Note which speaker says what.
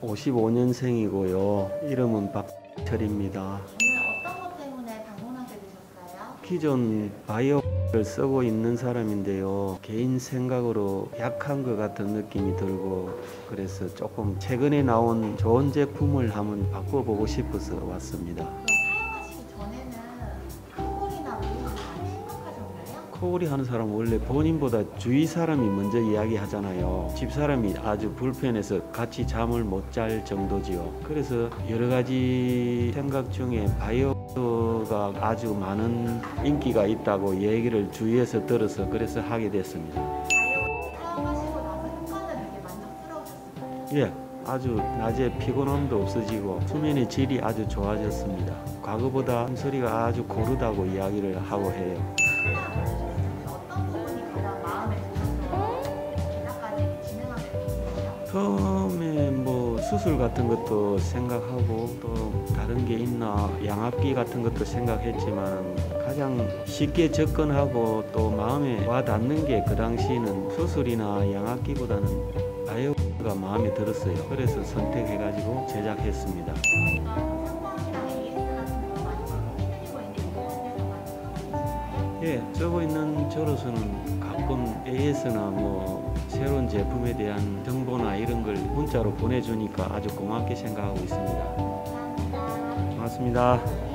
Speaker 1: 55년생이고요. 이름은 박철입니다.
Speaker 2: 오늘 어떤 것 때문에 방문하게 되셨어요?
Speaker 1: 기존 바이오를 쓰고 있는 사람인데요. 개인 생각으로 약한 것 같은 느낌이 들고 그래서 조금 최근에 나온 좋은 제품을 한번 바꿔보고 싶어서 왔습니다.
Speaker 2: 그럼 사용하시기 전에는 코골이나 무호흡이 많이 심각하셨나요?
Speaker 1: 코골이 하는 사람은 원래 본인보다 주위 사람이 먼저 이야기하잖아요. 집 사람이 아주 불편해서 같이 잠을 못 잘 정도지요. 그래서 여러 가지 생각 중에 바이오가 아주 많은 인기가 있다고 얘기를 주위에서 들어서 그래서 하게 됐습니다.
Speaker 2: 바이오 사용하시고 나서 효과는 되게 만족스러우셨을까요?
Speaker 1: 예, 아주 낮에 피곤함도 없어지고 수면의 질이 아주 좋아졌습니다. 과거보다 소리가 아주 고르다고 이야기를 하고 해요.
Speaker 2: 어떤 부분이 가장 마음에 드셔서 제작까지 진행하게 되셨나요?
Speaker 1: 처음에 뭐 수술 같은 것도 생각하고 또 다른 게 있나 양압기 같은 것도 생각했지만 가장 쉽게 접근하고 또 마음에 와 닿는 게 그 당시에는 수술이나 양압기보다는 바이오가 마음에 들었어요. 그래서 선택해가지고 제작했습니다.
Speaker 2: 성광이랑 AS 같은 거 많이 쓰시고 있는 인터넷에서 많이 보고 계신가요?
Speaker 1: 예, 쓰고 있는 저로서는 가끔 AS나 뭐 새로운 제품에 대한 정보나 이런 걸 문자로 보내주니까 아주 고맙게 생각하고 있습니다.
Speaker 2: 감사합니다.
Speaker 1: 고맙습니다.